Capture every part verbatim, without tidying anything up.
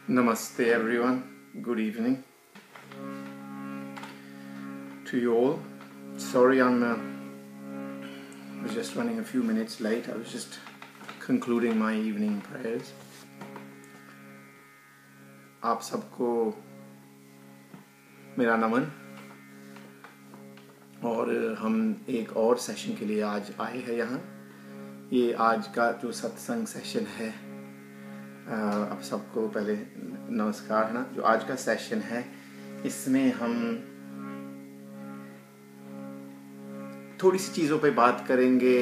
Namaste everyone, good evening to you all. Sorry I'm uh, I was just running a few minutes late. I was just concluding my evening prayers. आप सबको मेरा नमन। और हम एक और session के लिए आज आए हैं यहाँ। ये आज का जो सत्संग सेशन है, आप सबको पहले नमस्कार है ना। जो आज का सेशन है इसमें हम थोड़ी सी चीज़ों पे बात करेंगे।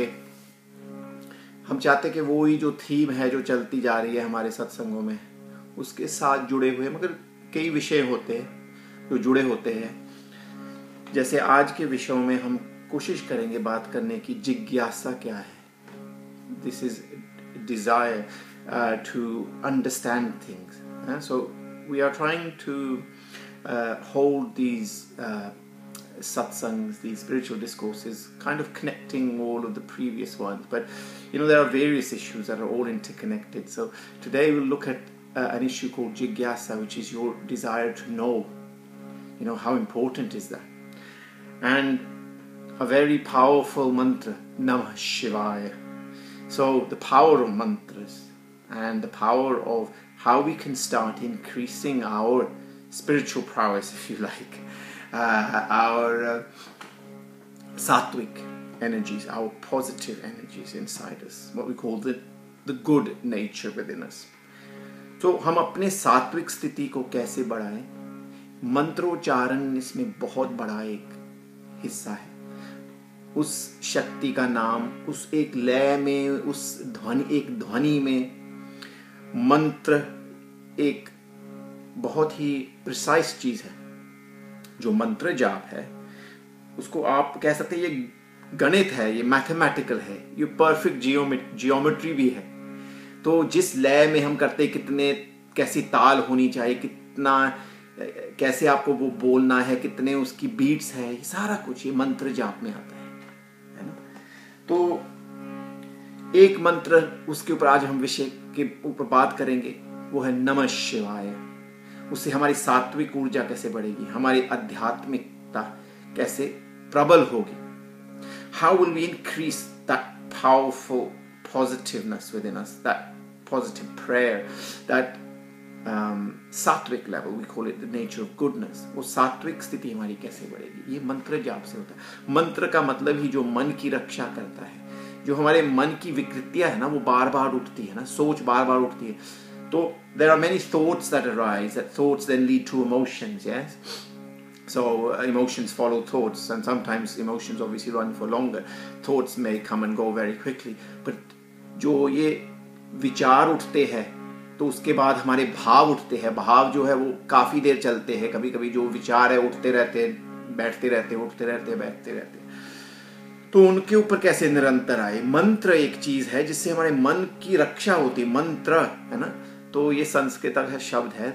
हम चाहते कि वो ही जो थीम है जो चलती जा रही है हमारे सत्संगों में, उसके साथ जुड़े हुए मगर कई विषय होते हैं जो जुड़े होते हैं। जैसे आज के विषयों में हम कोशिश करेंगे बात करने की, जिज्ञासा क्या है। This is desire Uh, to understand things. Uh, so we are trying to uh, hold these uh, satsangs, these spiritual discourses, kind of connecting all of the previous ones. But you know, there are various issues that are all interconnected. So today we'll look at uh, an issue called jigyasa, which is your desire to know. You know, how important is that? And a very powerful mantra, Namah Shivaya. So the power of mantras and the power of how we can start increasing our spiritual prowess, if you like, uh, our uh, sattvic energies, our positive energies inside us, what we call the, the good nature within us. तो हम अपने सात्विक स्थिति को कैसे बढ़ाएं? मंत्रोच्चारण इसमें बहुत बड़ा एक हिस्सा है। उस शक्ति का नाम, उस एक लय में, उस ध्वनि, एक ध्वनि में मंत्र एक बहुत ही प्रिसाइज चीज है। जो मंत्र जाप है उसको आप कह सकते हैं ये गणित है, ये मैथमेटिकल है, ये परफेक्ट जियोमेट्री भी है। तो जिस लय में हम करते, कितने कैसी ताल होनी चाहिए, कितना कैसे आपको वो बोलना है, कितने उसकी बीट्स है, ये सारा कुछ ये मंत्र जाप में आता है, है ना। तो एक मंत्र, उसके ऊपर आज हम विषय के ऊपर बात करेंगे, वो है नमः शिवाय। उससे हमारी सात्विक ऊर्जा कैसे बढ़ेगी, हमारी आध्यात्मिकता कैसे प्रबल होगी। How will we increase that powerful positiveness within us, that positive prayer, that um, sattvic level, we call it the nature of goodness। वो सात्विक स्थिति हमारी कैसे बढ़ेगी, ये मंत्र जाप से होता है। मंत्र का मतलब ही जो मन की रक्षा करता है। जो हमारे मन की विकृतियां है ना, वो बार बार उठती है ना, सोच बार बार उठती है। तो there are many thoughts that arise, that thoughts then lead to emotions, yes? So uh, emotions follow thoughts, and sometimes emotions obviously run for longer. Thoughts may come and go very quickly, but जो ये विचार उठते हैं तो उसके बाद हमारे भाव उठते हैं। भाव जो है वो काफी देर चलते हैं। कभी कभी जो विचार है उठते रहते हैं, बैठते रहते हैं, उठते रहते हैं, बैठते रहते हैं। तो उनके ऊपर कैसे निरंतर आए। मंत्र एक चीज है जिससे हमारे मन की रक्षा होती है। मंत्र है ना, तो ये संस्कृत का शब्द है।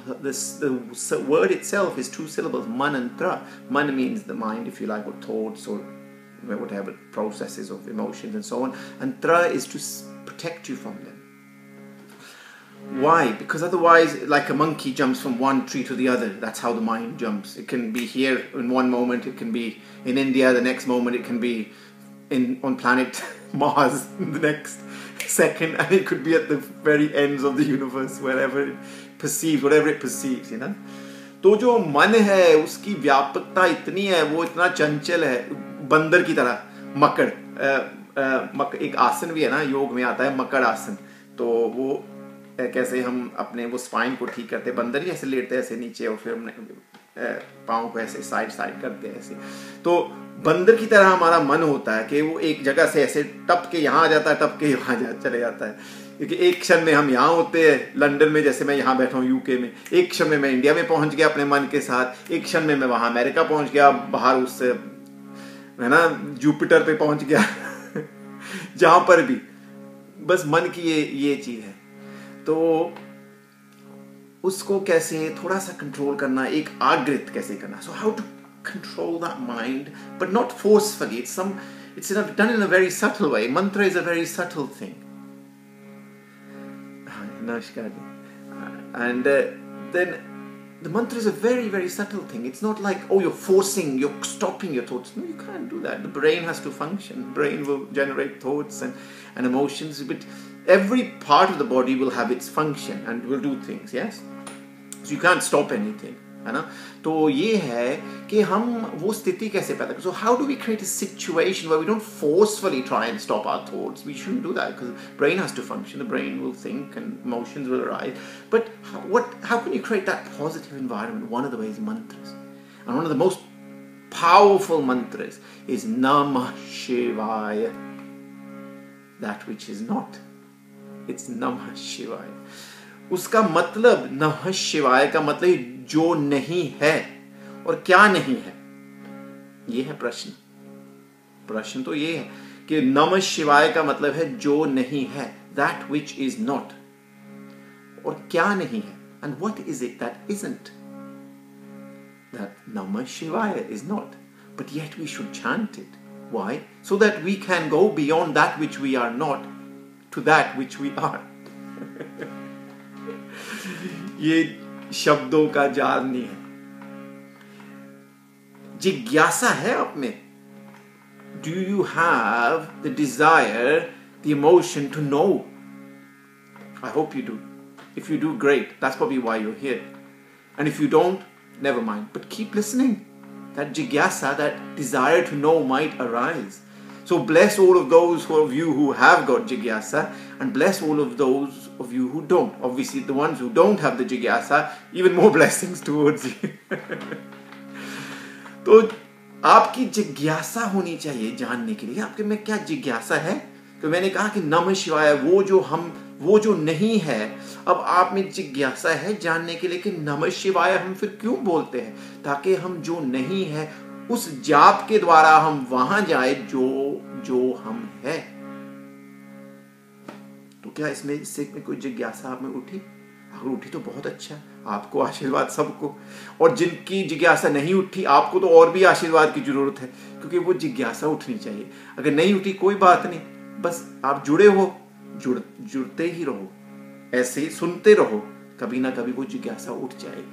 the word itself is two syllables, manantra. Man means the mind, if you like, or thoughts, or whatever processes of emotions and so on, and tra is to protect you from them. Why? Because otherwise, like a monkey jumps from one tree to the other. That's how the mind jumps. It can be here in one moment, it can be in India the next moment, it can be in on planet Mars the next second, and it could be at the very ends of the universe, wherever it perceives, whatever it perceives, you know. तो जो मन है उसकी व्यापकता इतनी है, वो इतना चंचल है, बंदर की तरह। मकड़ आ, आ, मक, एक आसन भी है ना, योग में आता है मकड़ आसन। तो वो कैसे हम अपने वो स्पाइन को ठीक करते, बंदर ही ऐसे लेटते हैं ऐसे नीचे, और फिर हमने पाँव को ऐसे साइड साइड करते हैं ऐसे। तो बंदर की तरह हमारा मन होता है कि वो एक जगह से ऐसे टप के यहाँ आ जाता है, टप के वहाँ जा चले जाता है। क्योंकि एक क्षण में हम यहाँ होते हैं लंदन में, जैसे मैं यहाँ बैठा हूँ यूके में, एक क्षण में मैं इंडिया में पहुंच गया अपने मन के साथ, एक क्षण में मैं वहाँ अमेरिका पहुंच गया, बाहर उस है ना जुपिटर पे पहुंच गया जहां पर भी बस मन की ये ये चीज है। तो उसको कैसे थोड़ा सा कंट्रोल करना, एक आगृत कैसे करना। So how to control that mind, but not forcefully. It's some, it's done in a very subtle way. Mantra is a very subtle thing. Namaskar. And uh, then the mantra is a very, very subtle thing. It's not like, oh, you're forcing, you're stopping your thoughts. No, you can't do that. The brain has to function. The brain will generate thoughts and, and emotions. But every part of the body will have its function and will do things, yes? So you can't stop anything, है ना? तो ये है कि हम वो स्थिति कैसे पैदा करें. So how do we create a situation where we don't forcefully try and stop our thoughts? We shouldn't do that because the brain has to function. The brain will think and emotions will arise. But how, what? How can you create that positive environment? One of the ways mantras, and one of the most powerful mantras is Namah Shivaya. That which is not, it's Namah Shivaya. उसका मतलब नमः शिवाय का मतलब जो नहीं है. और क्या नहीं है, ये है प्रश्न. प्रश्न तो ये है कि नमः शिवाय का मतलब है जो नहीं है, that which is not. और क्या नहीं है, and what is it that isn't? That Namah Shivaya is not, but yet we should chant it. Why? So that we can go beyond that which we are not to that which we are. ये शब्दों का जाल नहीं है. जिज्ञासा है आप में. Do you have the desire, the emotion to know? I hope you do. If you do, great. That's probably why you're here. And if you don't, never mind. But keep listening. That jigyasa, that desire to know might arise. So bless all of those of you who have got jigyasa, and bless all of those of you who don't. Obviously, the ones who don't have the jigyasa, even more blessings towards you. तो आपकी जिज्ञासा होनी चाहिए जानने के लिए आपके में क्या जिज्ञासा है. तो मैंने कहा कि नमः शिवाय, वो जो हम वो जो नहीं है, अब आप में जिज्ञासा है जानने के लिए कि नमः शिवाय हम फिर क्यों बोलते हैं, ताकि हम जो नहीं है उस जाप के द्वारा हम वहां जाए जो जो हम है. तो क्या इसमें इससे में कोई जिज्ञासा आप में उठी? अगर उठी तो बहुत अच्छा, आपको आशीर्वाद सबको. और जिनकी जिज्ञासा नहीं उठी, आपको तो और भी आशीर्वाद की जरूरत है, क्योंकि वो जिज्ञासा उठनी चाहिए. अगर नहीं उठी कोई बात नहीं, बस आप जुड़े हो, जुड़ जुड़ते ही रहो, ऐसे ही सुनते रहो, कभी ना कभी वो जिज्ञासा उठ जाएगी.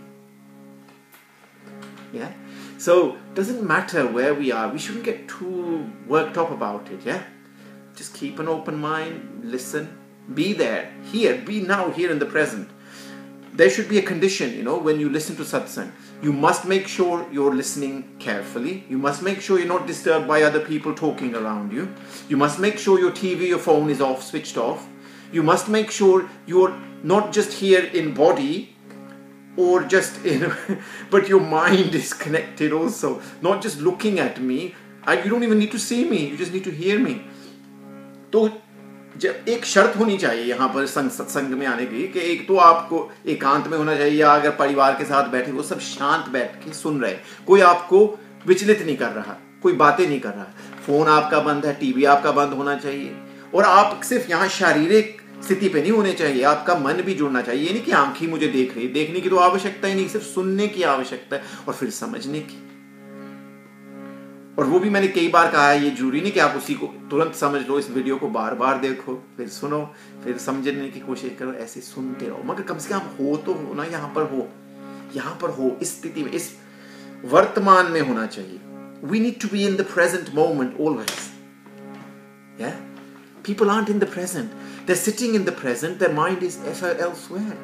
Yeah? So, doesn't matter where we are, we shouldn't get too worked up about it, yeah? Just keep an open mind, listen, be there, here, be now, here in the present. There should be a condition, you know, when you listen to satsang. You must make sure you're listening carefully. You must make sure you're not disturbed by other people talking around you. You must make sure your T V, your phone is off, switched off. You must make sure you're not just here in body, or just in, but your mind is connected also. Not just looking at me. I, you don't even need to see me. You just need to hear me. तो जब एक शर्त होनी चाहिए यहाँ पर संग सत्संग में आने की, कि एक तो आपको एकांत में होना चाहिए, या अगर परिवार के साथ बैठे वो सब शांत बैठ के सुन रहे, कोई आपको विचलित नहीं कर रहा, कोई बातें नहीं कर रहा, फोन आपका बंद है, टीवी आपका बंद होना चाहिए. और आप सिर्फ यहाँ शारीरिक स्थिति पे नहीं होने चाहिए, आपका मन भी जुड़ना चाहिए. नहीं कि आंखें मुझे देख रही, देखने की तो आवश्यकता ही नहीं, सिर्फ सुनने की आवश्यकता है और फिर समझने की. और वो भी मैंने कई बार कहा है, ये जरूरी नहीं कि आप उसी को तुरंत समझ लो. इस वीडियो को बार बार देखो, फिर सुनो, फिर समझने की कोशिश करो, ऐसे सुनते रहो, मगर कम से कम हो तो हो ना, यहाँ पर हो, यहाँ पर हो, इस स्थिति में, इस वर्तमान में होना चाहिए. We need to be in the present moment always. Yeah? People aren't in the present. They're sitting in the present. Their mind is elsewhere.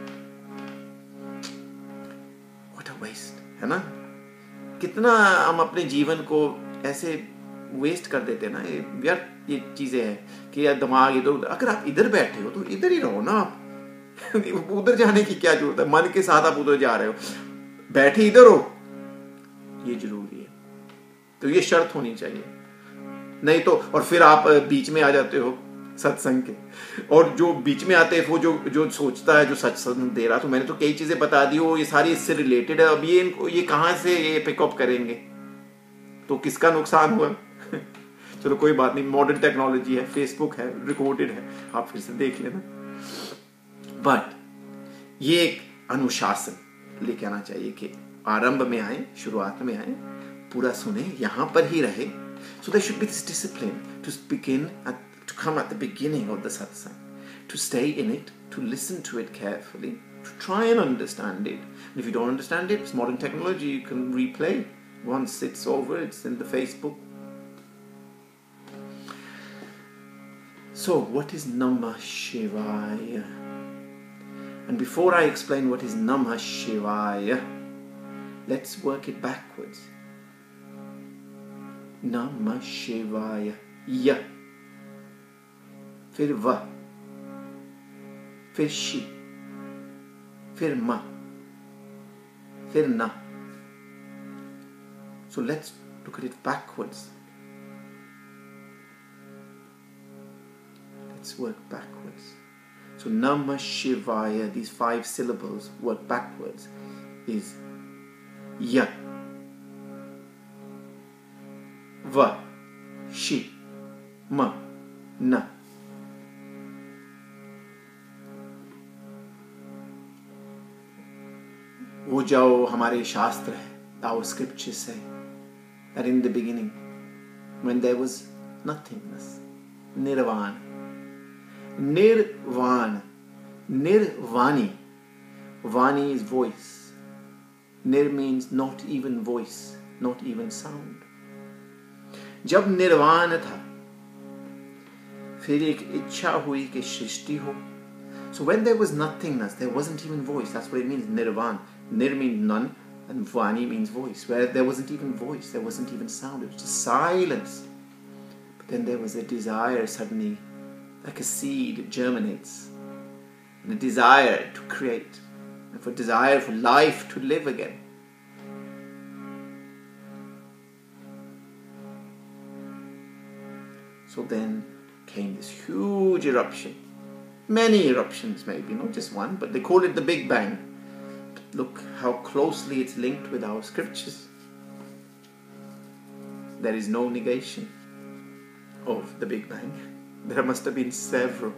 What a waste, है ना? कितना हम अपने जीवन को ऐसे वेस्ट कर देते हैं ना. ये व्यर्थ ये चीजें हैं कि यार दिमाग इधर उधर. अगर आप इधर बैठे हो तो इधर ही रहो ना. आप उधर जाने की क्या जरूरत है? मन के साथ आप उधर जा रहे हो, बैठे इधर हो, ये जरूरी है. तो ये शर्त होनी चाहिए. नहीं तो और फिर आप बीच में आ जाते हो सत्संग के, और जो बीच में आते हैं वो जो जो सोचता है जो सत्संग दे रहा, तो मैंने तो कई चीजें बता दी, वो ये सारी इससे रिलेटेड है. अब ये इनको ये कहां से ये पिकअप करेंगे, तो किसका नुकसान हुआ? चलो कोई बात नहीं, मॉडर्न टेक्नोलॉजी है, फेसबुक है, रिकॉर्डेड है, आप फिर से देख लेना. बट ये एक अनुशासन लेके आना चाहिए कि आरंभ में आए, शुरुआत में आए, पूरा सुने, यहां पर ही रहे. So there should be this discipline to begin at, to come at the beginning of the satsang, to stay in it, to listen to it carefully, Try and understand it. And if you don't understand it, it's modern technology. You can replay. Once it's over, it's in the Facebook. So, what is Namah Shivaya? And before I explain what is Namah Shivaya, let's work it backwards. Namah Shivaya. Ya. फिर व, फिर she, फिर ma, फिर na. So let's look at it backwards. Let's work backwards. So Namah Shivaya, these five syllables work backwards, is ya, va, shi, ma, na. वो जो हमारे शास्त्र है, our scriptures say that in the beginning, when there was nothingness, nirvana, nirvana, nirvani, vani is voice, nir means not even voice, not even sound. जब निर्वाण था, फिर एक इच्छा हुई कि सृष्टि हो. So when there was nothingness, there wasn't even voice. That's what it means, nirvan. Nir means none, and vani means voice. Where there wasn't even voice, there wasn't even sound. It was just silence. But then there was a desire suddenly, like a seed, it germinates. And a desire to create. And for desire for life to live again. So then came this huge eruption. Many eruptions maybe, not just one, but they call it the Big Bang. Look how closely it's linked with our scriptures. There is no negation of the Big Bang. There must have been several.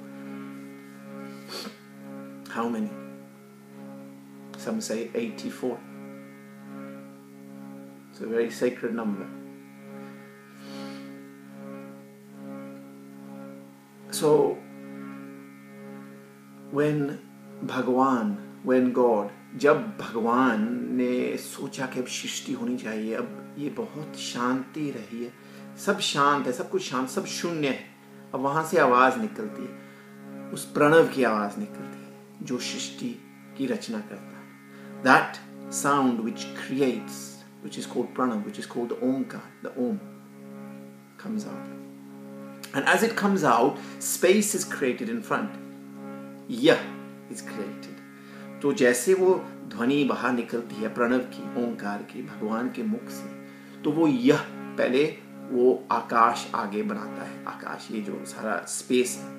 How many? Some say eighty-four. It's a very sacred number. So, when Bhagwan, when God, जब भगवान ने सोचा कि अब सृष्टि होनी चाहिए, अब ये बहुत शांति रही है, सब शांत है, सब कुछ शांत, सब शून्य है, अब वहाँ से आवाज़ निकलती है, उस प्रणव की आवाज़ निकलती है जो सृष्टि की रचना करता है. That sound which creates, which is called pranav, which is called the omkar, the om, comes out. And as it comes out, space is created in front. Yah is created. तो जैसे वो ध्वनि बाहर निकलती है प्रणव की, ओंकार की, भगवान के मुख से, तो वो यह पहले वो आकाश आगे बनाता है. आकाश, ये जो सारा स्पेस है,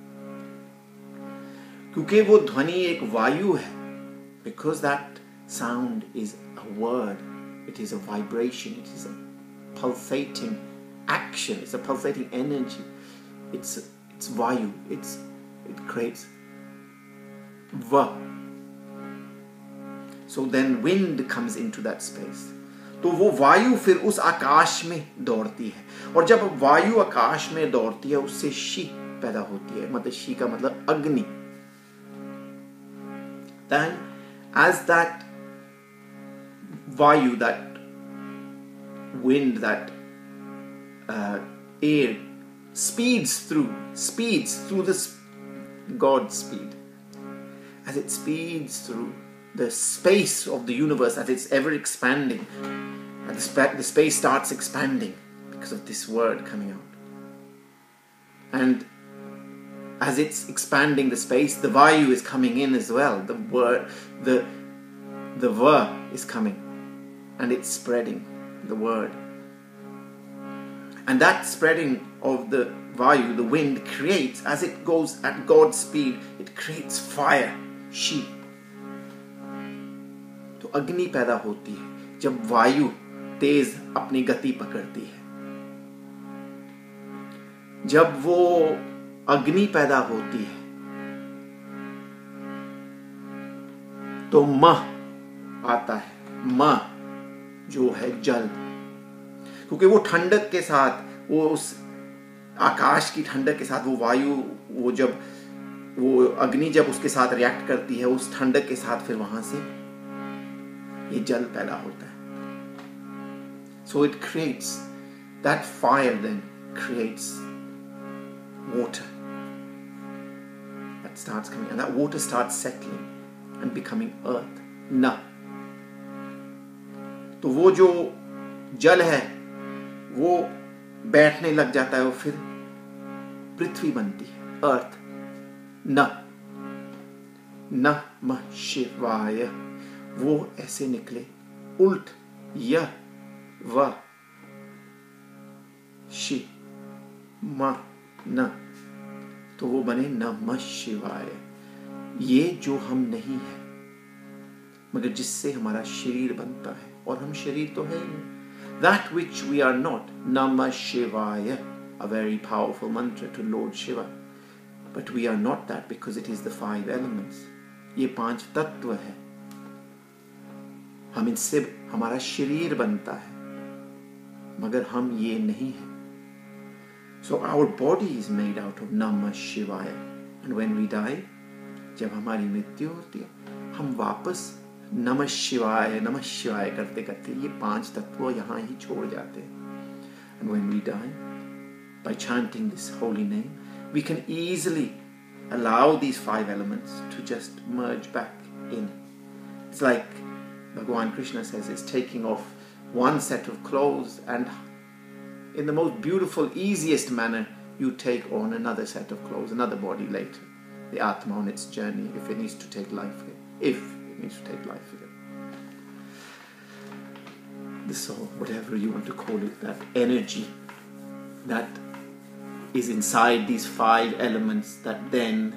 क्योंकि वो ध्वनि एक वायु है. Because that sound is a word, it is a vibration, it is a pulsating action, it's a pulsating energy. It's it's vayu, it's it creates va. So then wind comes into that space. तो वो वायु फिर उस आकाश में दौड़ती है, और जब वायु आकाश में दौड़ती है उससे शी पैदा होती है. मतलब शी का मतलब अग्नि. Then as that vayu, that wind, that uh, air speeds through, speeds through this God speed, as it speeds through the space of the universe, as it's ever expanding, and the, spa- the space starts expanding because of this word coming out. And as it's expanding the space, the vayu is coming in as well. The word, the the va is coming, and it's spreading the word. And that spreading of the vayu, the wind, creates, as it goes at God's speed, it creates fire, shi. तो अग्नि पैदा होती है जब वायु तेज अपनी गति पकड़ती है. जब वो अग्नि पैदा होती है तो मह आता है. मह जो है जल, क्योंकि वो ठंडक के साथ, वो उस आकाश की ठंडक के साथ वो वायु, वो जब वो अग्नि जब उसके साथ रिएक्ट करती है, उस ठंडक के साथ फिर वहां से ये जल पैदा होता है. So it creates, that fire then creates water that starts coming, and that water starts settling and becoming earth. Na. तो वो जो जल है वो बैठने लग जाता है और फिर पृथ्वी बनती है, अर्थ. न नमः शिवाय, वो ऐसे निकले उल्ट, यह व शि म न, तो वो बने नमः शिवाय. ये जो हम नहीं है मगर जिससे हमारा शरीर बनता है, और हम शरीर तो है ही. That which we are not, Namah Shivaya, a very powerful mantra to Lord Shiva. But we are not that because it is the five elements. ये पांच तत्व है. हम इनसे हमारा शरीर बनता है मगर हम ये नहीं है. So our body is made out of Namah Shivaya. And when we die, जब हमारी मृत्यु होती है, हम वापस नमः शिवाय नमः शिवाय करते करते ये पांच तत्व यहाँ ही छोड़ जाते हैं. And when we die, by chanting this holy name, we can easily allow these five elements to just merge back in. It's like Bhagavan Krishna says, it's taking off one set of clothes, and in the most beautiful, easiest manner, you take on another set of clothes, another body later. The Atma on its journey, if it needs to take life here. If it needs to take life here. The soul, whatever you want to call it, that energy that is inside these five elements, that then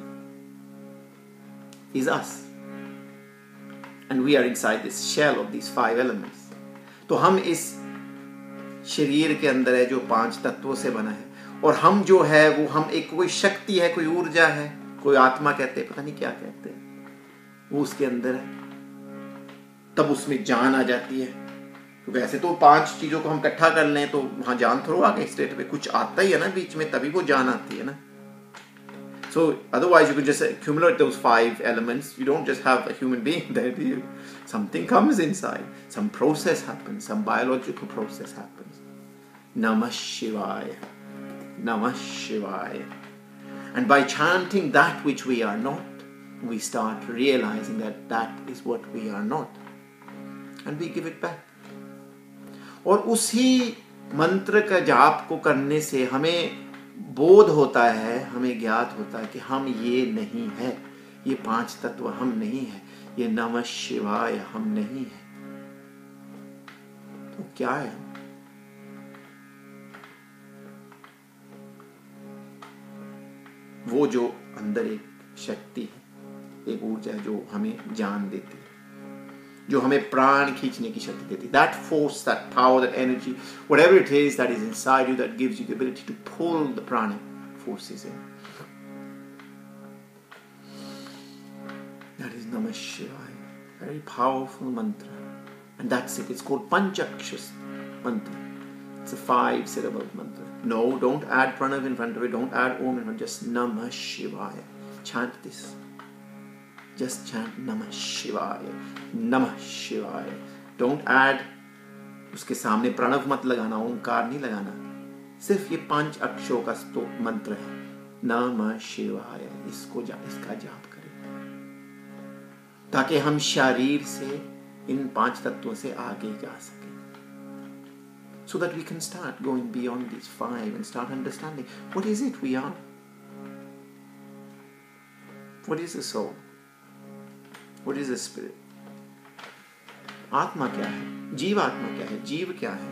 is us. And we are inside this shell of these five elements. तो हम इस शरीर के अंदर है जो पांच तत्वों से बना है, और हम जो है वो हम एक कोई शक्ति है, कोई ऊर्जा है, कोई आत्मा कहते हैं, पता नहीं क्या कहते हैं, वो उसके अंदर है. तब उसमें जान आ जाती है. तो वैसे तो पांच चीजों को हम इकट्ठा कर लें तो वहां जान थोड़ा आ गई स्टेट पे, कुछ आता ही है ना बीच में, तभी वो जान आती है ना. So otherwise you could just accumulate those five elements. You don't just have a human being there, do you? Something comes inside. Some process happens. Some biological process happens. Namah Shivaya. Namah Shivaya. And by chanting that which we are not, we start realizing that that is what we are not. And we give it back. और उसी मंत्र का जाप को करने से हमें बोध होता है, हमें ज्ञात होता है कि हम ये नहीं है, ये पांच तत्व हम नहीं है, ये नमः शिवाय हम नहीं है. तो क्या है? वो जो अंदर एक शक्ति है, एक ऊर्जा है जो हमें जान देती है, जो हमें प्राण खींचने की शक्ति देती है. That force, that power, that energy, whatever it is that is inside you that gives you the ability to pull the prana forces in. That is Namah Shivaya. Very powerful mantra. And that's it. It's called Panchakshas mantra. It's a five syllable mantra. No, don't add pranav in front of it. Don't add om in front. Just Namah Shivaya. Chant this. Just chant Namah Shivaya. Namah Shivaya. Don't add, उसके सामने प्रणव मत लगाना, ओंकार नहीं लगाना. सिर्फ ये पांच अक्षरों का स्तोत्र मंत्र है, नमः शिवाय. इसको जा, इसका जाप करें ताकि हम शरीर से इन पांच तत्वों से आगे जा सकें. So that we can start going beyond these five and start understanding what is it we are. What is the soul? What is the spirit? आत्मा क्या है? जीव आत्मा क्या है? जीव क्या है?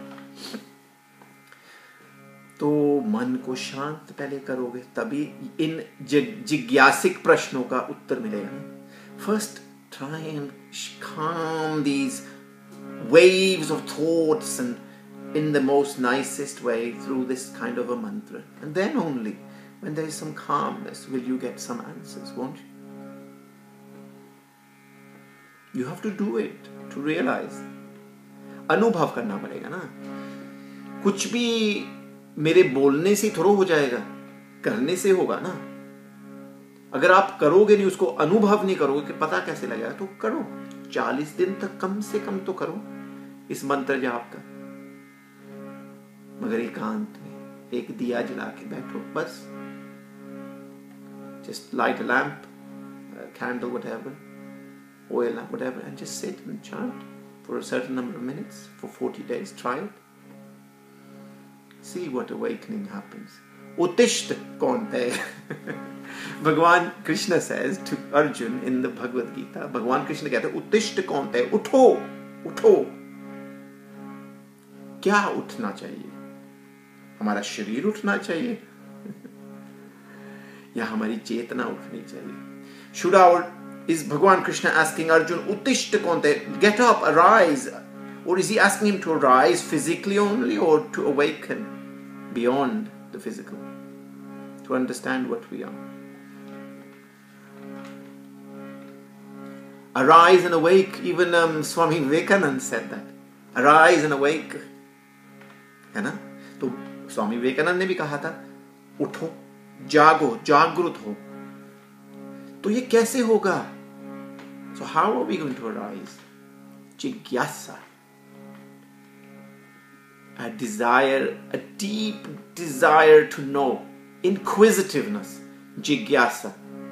तो मन को शांत पहले करोगे तभी इन जिज्ञासिक प्रश्नों का उत्तर मिलेगा. First try and calm these waves of thoughts and in the most nicest way through this kind of a mantra, and then only when there is some calmness will you get some answers, won't you? You have to do it to realize. अनुभव करना पड़ेगा ना. कुछ भी मेरे बोलने से थोड़ा हो जाएगा, करने से होगा ना. अगर आप करोगे नहीं, उसको अनुभव नहीं करोगे कि पता कैसे लगेगा, तो करो चालीस दिन तक कम से कम तो करो इस मंत्र जाप का, मगर एकांत में एक दिया जला के बैठो बस. Just light a lamp, a candle, whatever, oil lamp, whatever, and just sit and chant for a certain number of minutes for forty days. Try it. See what awakening happens. Uttishta kaunte. Bhagwan Krishna says to Arjun in the Bhagavad Gita, Bhagwan Krishna कहते हैं उत्तिष्ठ kaunte, उठो, उठो. क्या उठना चाहिए? हमारा शरीर उठना चाहिए या हमारी चेतना उठनी चाहिए? Should our, is Bhagwan Krishna asking Arjun, Uttishta kaunte, get up, arise? Or is he asking him to arise physically only, or to awaken beyond the physical, to understand what we are? Arise and awake, even um, Swami Vivekananda said that. Arise and awake. है ना? तो स्वामी विवेकानंद ने भी कहा था उठो, जागो, जागृत हो. तो ये कैसे होगा? So how are we going to arise? Jigyasa. A desire, a deep desire to know. Inquisitiveness. Jigyasa.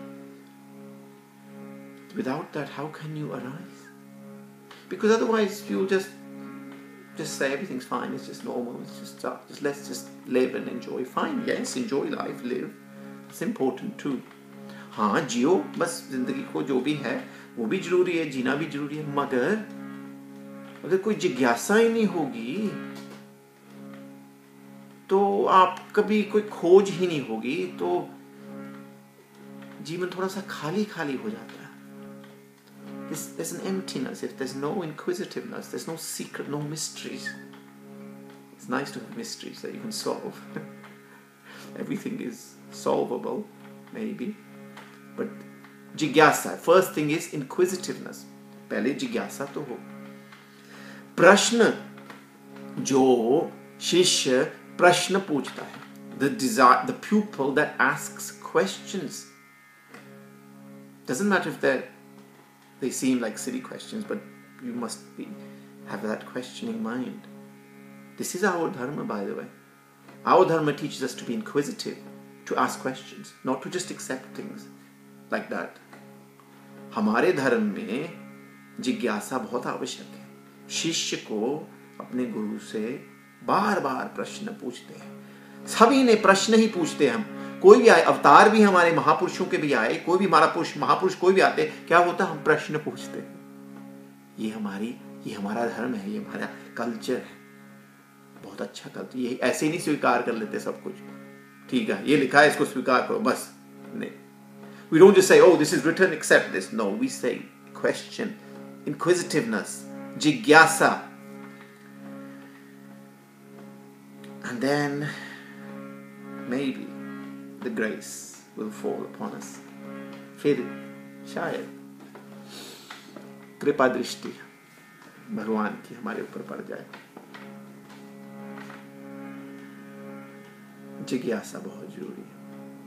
Without that, how can you arise? Because otherwise you'll just just say everything's fine, it's just normal, it's just uh, just let's just live and enjoy. Fine, yes, enjoy life, live. It's important too. हाँ जियो, बस जिंदगी को जो भी है वो भी जरूरी है, जीना भी जरूरी है, मगर अगर कोई जिज्ञासा ही नहीं होगी तो आप कभी कोई खोज ही नहीं होगी, तो जीवन थोड़ा सा खाली खाली हो जाता है. There's, there's an emptiness if there's no inquisitiveness, there's no secret, no mysteries. It's nice to have mysteries that you can solve. Everything is solvable, maybe. But jigyasa, first thing is inquisitiveness. पहले जिज्ञासा तो हो. प्रश्न, जो शिष्य प्रश्न पूछता है, the desire, the pupil that asks questions. Doesn't matter if they're they seem like silly questions, but you must be have that questioning mind. This is our dharma, by the way. Our dharma teaches us to be inquisitive, to ask questions, not to just accept things like that. हमारे धर्म में जिज्ञासा बहुत आवश्यक है. शिष्य को अपने गुरु से बार बार प्रश्न पूछते हैं. सभी ने प्रश्न ही पूछते हैं. हम कोई भी आए, अवतार भी हमारे महापुरुषों के भी आए, कोई भी हमारा पुरुष महापुरुष कोई भी आते, क्या होता, हम प्रश्न पूछते हैं. ये हमारी ये हमारा धर्म है, ये हमारा कल्चर है. बहुत अच्छा कल्चर. ये ऐसे नहीं स्वीकार कर लेते सब कुछ. ठीक है, ये लिखा है, इसको स्वीकार करो, बस नहीं. We don't just say, oh, this is written, accept this. No, we say question, inquisitiveness, jigyasa. And then maybe the grace will fall upon us. फिर शायद कृपा दृष्टि भगवान की हमारे ऊपर पड़ जाए. जिज्ञासा बहुत जरूरी है.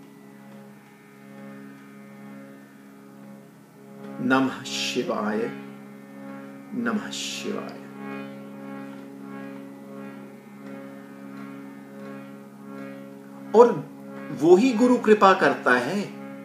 नमः शिवाय, नमः शिवाय. और वो ही गुरु कृपा करता है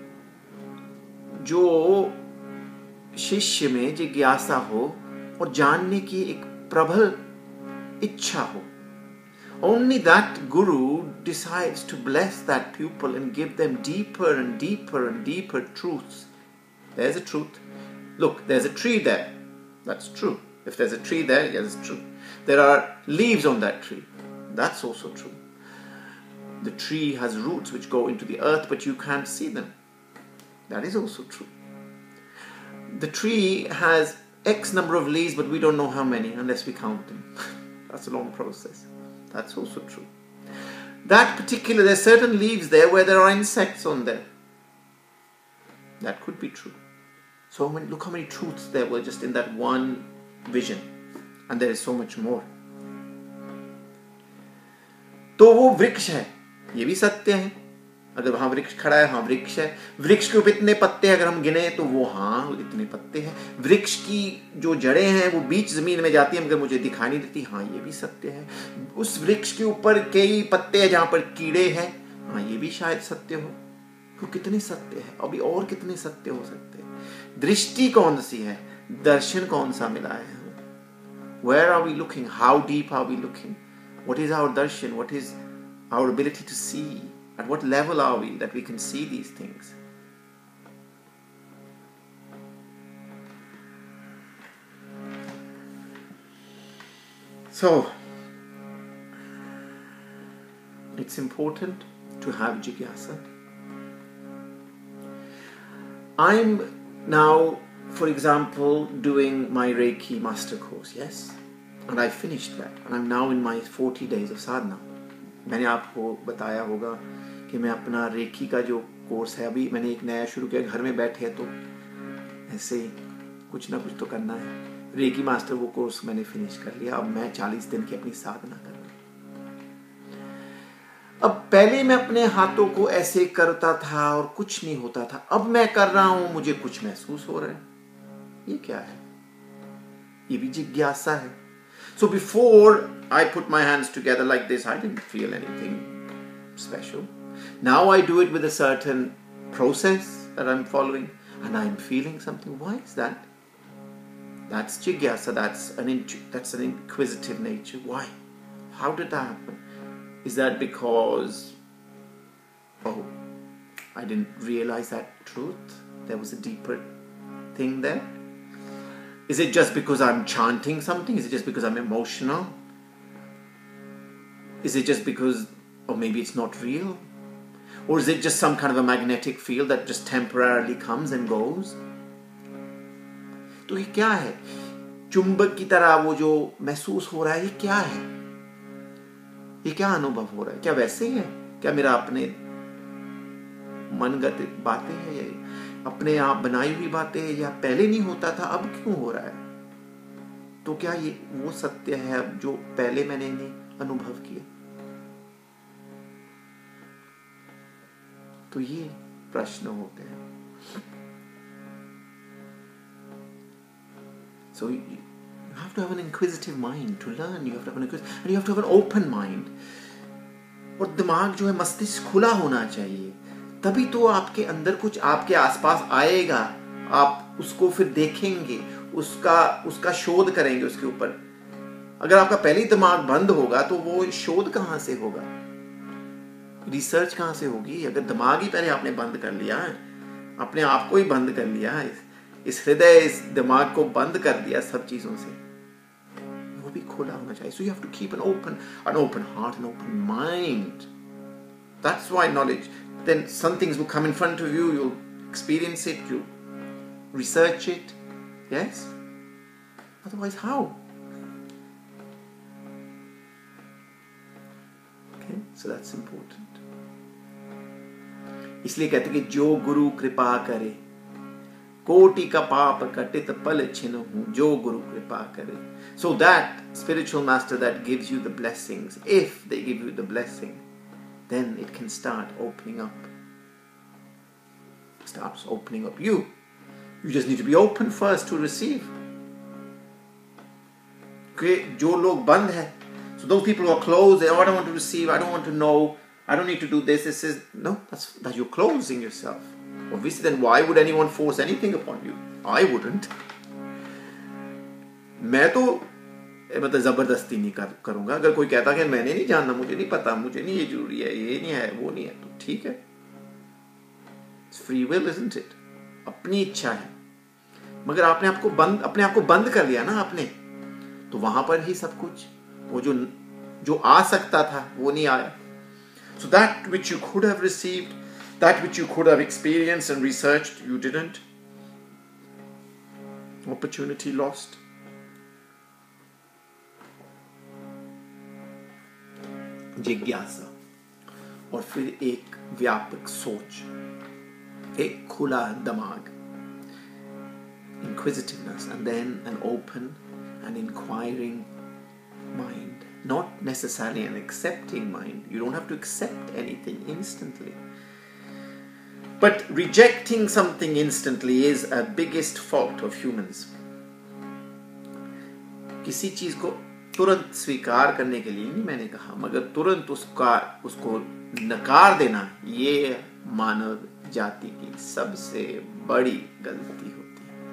जो शिष्य में जिज्ञासा हो और जानने की एक प्रबल इच्छा हो. Only that guru decides to bless that pupil and give them deeper and deeper and deeper truths. There's a truth. Look, there's a tree there. That's true. If there's a tree there, yes, it's true. There are leaves on that tree. That's also true. The tree has roots which go into the earth, but you can't see them. That is also true. The tree has X number of leaves, but we don't know how many unless we count them. That's a long process. That's also true. That particular, there's certain leaves there where there are insects on them. That could be true. So many, look how many truths there were just in that one vision. And there is so much more. तो वो वृक्ष है, ये भी सत्य है. अगर वहां वृक्ष खड़ा है, हाँ वृक्ष है। वृक्ष के ऊपर इतने पत्ते हैं, अगर हम गिने तो वो हाँ इतने पत्ते हैं। वृक्ष की जो जड़ें हैं वो बीच जमीन में जाती हैं, मगर मुझे दिखाई नहीं देती, हाँ ये भी सत्य है। उस वृक्ष के ऊपर कई पत्ते हैं जहां पर कीड़े हैं, हाँ ये भी शायद सत्य हो। तो कितने सत्य है, अभी और कितने सत्य हो सकते हैं। दृष्टि कौन सी है, दर्शन कौन सा मिला है। Where are we looking? How deep are we looking? What is our darshan? What is our ability to see? At what level are we that we can see these things? So, it's important to have jigyasa. I'm now, for example, doing my Reiki master course, yes? And I finished that. And I'm now in my forty days of sadhana. मैंने आपको बताया होगा कि मैं अपना recce का जो course है, अभी मैंने एक नया शुरू किया। घर में बैठे तो ऐसे कुछ ना कुछ तो करना है। रेकी मास्टर वो कोर्स मैंने फिनिश कर लिया। अब मैं चालीस दिन की अपनी साधना कर रहा हूँ। अब पहले मैं अपने हाथों को ऐसे करता था और कुछ नहीं होता था, अब मैं कर रहा हूं, मुझे कुछ महसूस हो रहा है। ये क्या है? ये भी जिज्ञासा है। So before I put my hands together like this, I didn't feel anything special. Now I do it with a certain process that I'm following, and I'm feeling something. Why is that? That's jigyasa. That's an that's an inquisitive nature. Why? How did that happen? Is that because, oh, I didn't realize that truth? There was a deeper thing there? Is it just because I'm chanting something? Is it just because I'm emotional? Is it just because, or maybe it's not real? Or is it just some kind of a magnetic field that just temporarily comes and goes? तो ये क्या है? चुंबक की तरह वो जो महसूस हो रहा है, ये क्या है? ये क्या अनुभव हो रहा है? क्या वैसे ही है? क्या मेरा अपने मनगत बातें हैं, या अपने आप बनाई हुई बातें हैं, या पहले नहीं होता था अब क्यों हो रहा है? तो क्या ये वो सत्य है अब जो पहले मैंने नहीं अनुभव किया? तो ये प्रश्न होते हैं। So you, you have to have an inquisitive mind to learn. You have to have an inquisitive, and you have to have an open mind. और दिमाग जो है, मस्तिष्क खुला होना चाहिए, तभी तो आपके अंदर कुछ आपके आसपास आएगा। आप उसको फिर देखेंगे, उसका उसका शोध करेंगे उसके ऊपर। अगर आपका पहले ही दिमाग बंद होगा तो वो शोध कहां से होगा, रिसर्च कहां से होगी? अगर दिमाग ही पहले आपने बंद कर लिया, अपने आप को ही बंद कर लिया, इस हृदय इस दिमाग को बंद कर दिया सब चीजों से, वो भी खुला होना चाहिए। So you have to keep an open, an open heart, an open mind. That's why knowledge. Then some things will come in front of you. You'll experience it. You'll research it. Yes. Otherwise, how? Okay. So that's important. इसलिए कहते कि जो गुरु कृपा करे, कोटि का पाप कटित पल छिन्हु, जो गुरु कृपा करे. So that spiritual master that gives you the blessings, if they give you the blessing, then it can start opening up. It starts opening up you. You just need to be open first to receive. Okay, जो लोग बंद है, so those people who are closed, they, oh, I don't want to receive, I don't want to know, I don't need to do this. This is no, that's that you're closing yourself. Obviously, then why would anyone force anything upon you? I wouldn't. मैं तो मतलब जबरदस्ती नहीं कर, करूंगा. अगर कोई कहता कि मैंने नहीं जानना, मुझे नहीं पता, मुझे नहीं ये जरूरी है, ये नहीं है, वो नहीं है, तो ठीक है. It's free will, isn't it? अपनी इच्छा है. मगर आपने आपको बंद अपने आप को बंद कर लिया ना आपने, तो वहां पर ही सब कुछ वो जो जो आ सकता था वो नहीं आया. So that which you could have received, that which you could have experienced and researched, you didn't. Opportunity lost. जिज्ञासा और फिर एक व्यापक सोच, एक खुला दिमाग, inquisitiveness, and then an open and inquiring mind. Not necessarily an accepting mind. You don't have to accept anything instantly. But rejecting something instantly is a biggest fault of humans. किसी चीज को तुरंत स्वीकार करने के लिए नहीं मैंने कहा, मगर तुरंत उसका उसको नकार देना, ये मानव जाति की सबसे बड़ी गलती होती है।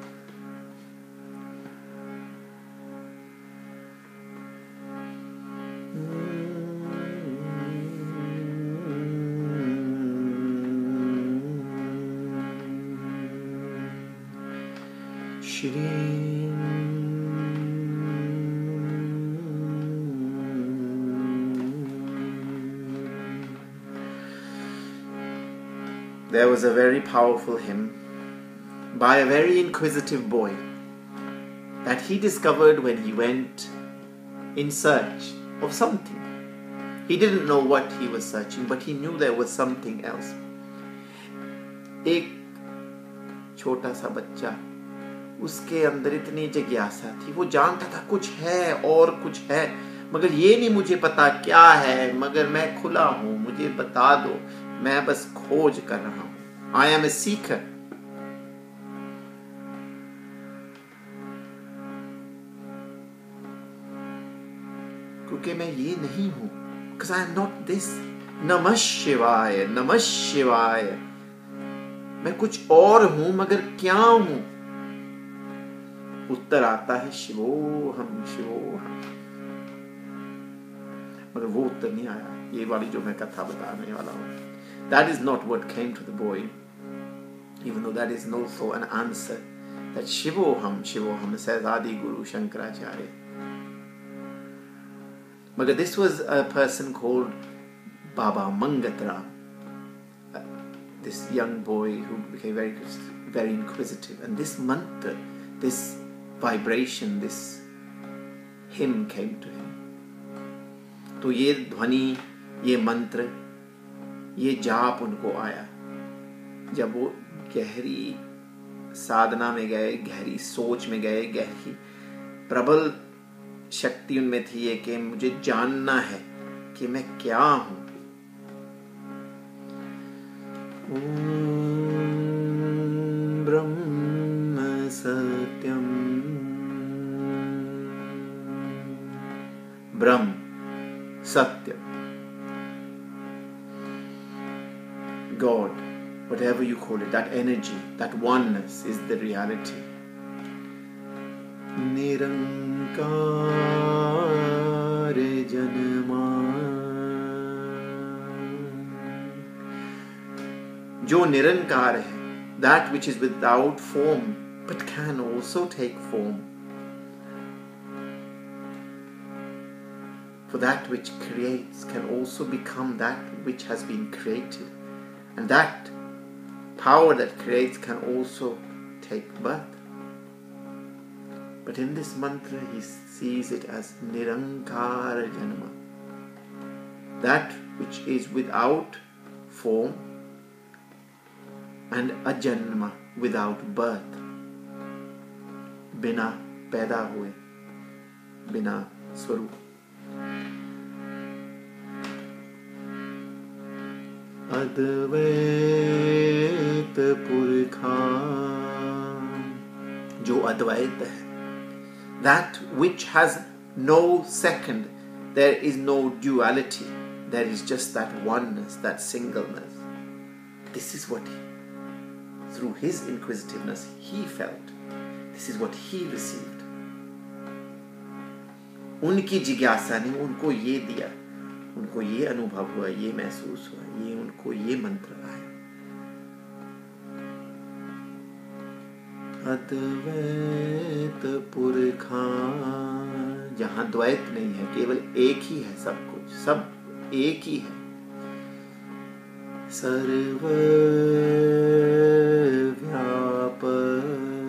There was a very powerful hymn by a very inquisitive boy that he discovered when he went in search of something. He didn't know what he was searching, but he knew there was something else. एक छोटा सा बच्चा, उसके अंदर इतनी जिज्ञासा थी, वो जानता था कुछ है और कुछ है, मगर ये नहीं मुझे पता क्या है, मगर मैं खुला हूं, मुझे बता दो, मैं बस खोज कर रहा हूं। I am a seeker. क्योंकि मैं ये नहीं हूं, because I am not this. नमः शिवाय, नमः शिवाय। मैं कुछ और हूं, मगर क्या हूं? उत्तर आता है शिवोहम, शिवोहम। मगर वो उत्तर नहीं आया, ये वाली जो मैं कथा बताने वाला हूं। That is not what came to the boy, even though that is also an answer that Shivoham, Shivoham says Adi Guru Shankaracharya. But this was a person called Baba Mangatram, uh, this young boy who became very, very inquisitive. And this mantra, this vibration, this hymn came to him. तो ये ध्वनि, ये मंत्र, ये जाप उनको आया जब वो गहरी साधना में गए, गहरी सोच में गए, गहरी प्रबल शक्ति उनमें थी ये कि मुझे जानना है कि मैं क्या हूं। ओम ब्रह्म सत्यम, ब्रह्म सत्य, God, whatever you call it, that energy, that oneness is the reality. Nirankar janma, जो निरंकार है, that which is without form but can also take form. For that which creates can also become that which has been created. And that power that creates can also take birth. But in this mantra, he sees it as Nirankara Janma. That which is without form and Ajanma, without birth. Bina paida hue, bina swarup. अद्वैत पुरखा, जो अद्वैत है, that which has no second, there is no duality, there is just that oneness, that singleness. This is what he, through his inquisitiveness, he felt. This is what he received. उनकी जिज्ञासा ने उनको ये दिया, उनको ये अनुभव हुआ, ये महसूस हुआ, ये उनको ये मंत्र आया। अद्वैत पुरखा, जहां द्वैत नहीं है, केवल एक ही है सब कुछ, सब एक ही है। सर्वव्यापक,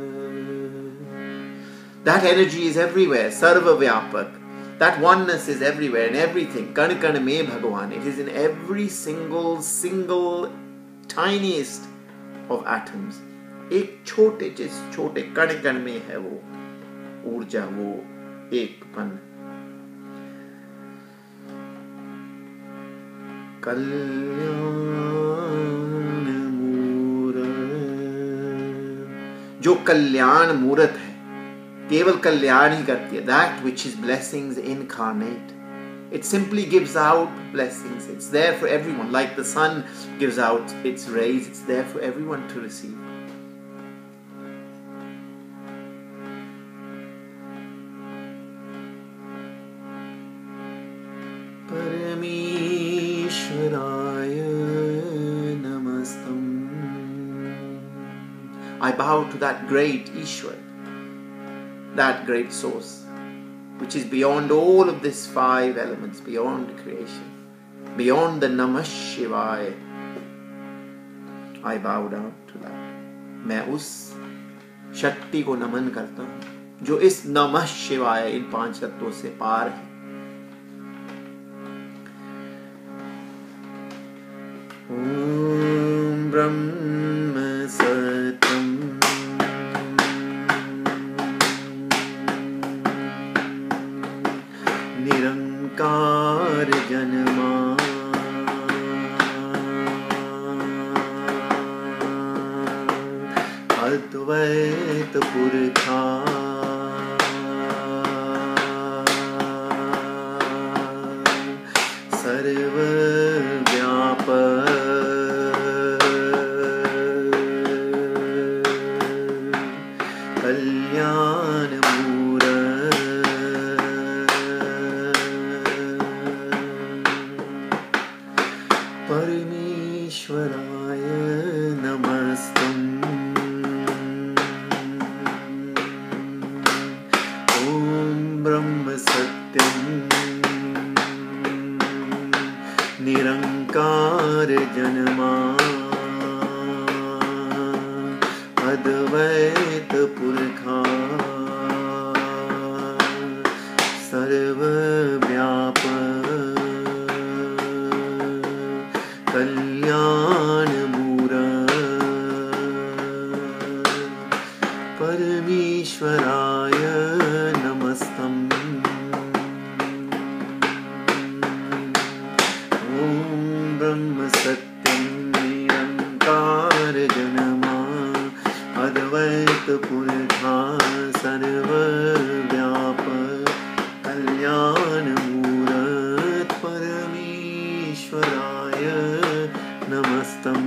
that energy is everywhere, सर्वव्यापक. That oneness is everywhere, in everything. Kan kan mein Bhagwan. It is in every single, single, tiniest of atoms. एक छोटे जिस छोटे कण कण में है वो ऊर्जा, वो एकपन। कल्याण जो कल्याण मूर्त है, केवल कल्याण ही करती है. That which is blessings incarnate. It simply gives out blessings. It's there for everyone. Like the sun gives out its rays, it's there for everyone to receive. Parameshwaraya Namastam. I bow to that great Ishwar, that great source, which is beyond all of these five elements, beyond creation, beyond the Namah Shivaya. I bow down to that. मैं उस शक्ति को नमन करता हूँ जो इस नमः शिवाय, इन पांच तत्वों से पार है. ओम ब्रह्म सत्यम निरंकार जन्मा अद्वैत पुरखा सर्व कल्याण परमेश्वराय नमस्तम्. ओम ब्रह्म सत्यम निरंकार जन्मा अद्वैत पुरखा सर्वव्याप कल्याण मूरत परमेश्वराय नमस्तम्. ओम ब्रह्म सत्यम निरंकार जन्मा अद्वैत पुरखा सर्वव्याप कल्याण मूरत परमेश्वराय नमस्तम्.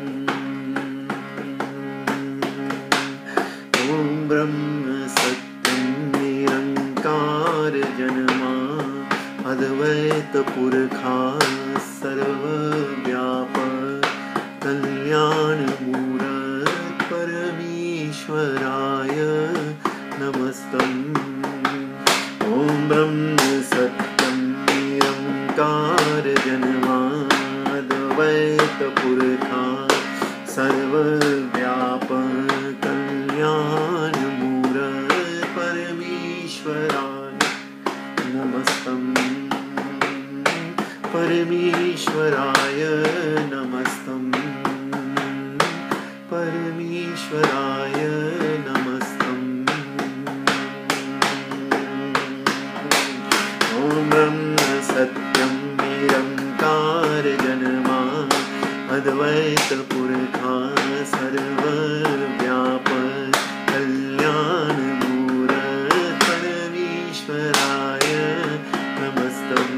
ओम ब्रह्म सत्यम निरंकार जन्मा अद्वैत पुरखा सर्वव्याप कल्याण मूरत परमेश्वराय नमस्तम्. ओम ब्रह्म सत्यम निरंकार जन्मा अद्वैत पुरखा सर्वव्याप कल्याण मूरत परमेश्वराय नमस्तम्. परमेश्वराय नमस्तम्. परमेश्वराय नमस्तम्. ओम ब्रह्म सत्यम निरंकार जन्मा अद्वैत पुरखा सर्वव्याप कल्याण मूरत परमेश्वराय नमस्तम्.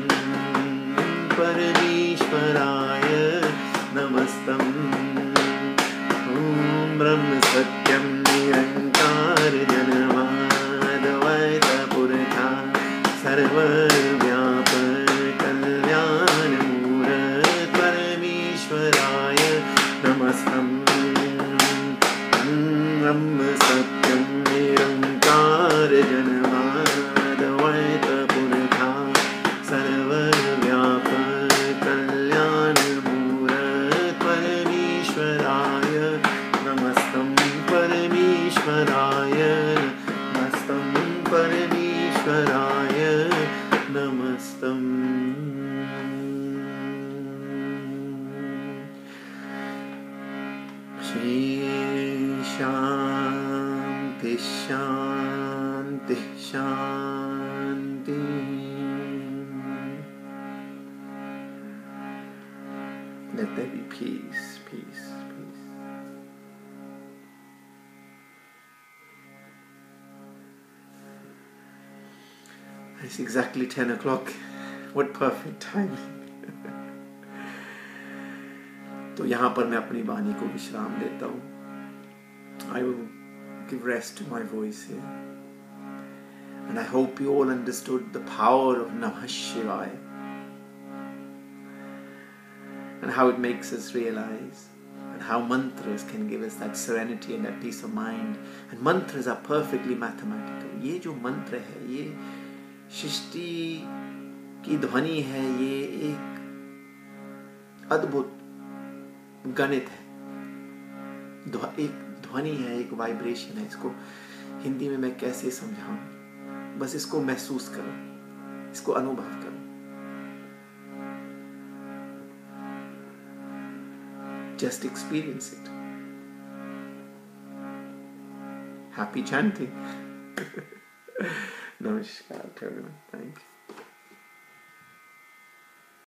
परमेश्वराय नमस्तम्. ओम ब्रह्म सत्यम निरंकार जन्मा अद्वैत पुरखा सर्वव्याप कल्याण मूरत परमेश्वराय नमस्तम्. ब्रह्म सत्यम निरंकार जन्मा अद्वैत पुरखा सर्वव्याप कल्याण मूरत परमेश्वराय नमस्तम्. परमेश्वराय नमस्तम्. परमेश्वराय नमस्तम्. श्री शांति शांति शांति. Let there be peace, peace, peace. It's exactly ten o'clock. What perfect timing. तो यहाँ पर मैं अपनी वाणी को विश्राम देता हूँ. I will give rest to my voice here. And I hope you all understood the power of Namah Shivaya and how it makes us realize and how mantras can give us that serenity and that peace of mind. And mantras are perfectly mathematical. ये जो मंत्र है, ये सृष्टि की ध्वनि है, ये एक अद्भुत गणित है, एक ध्वनि है, एक वाइब्रेशन है. इसको हिंदी में मैं कैसे समझाऊं? बस इसको महसूस करो, इसको अनुभव करो. Just experience it. Happy chanting. Namaskar to everyone. Thank you.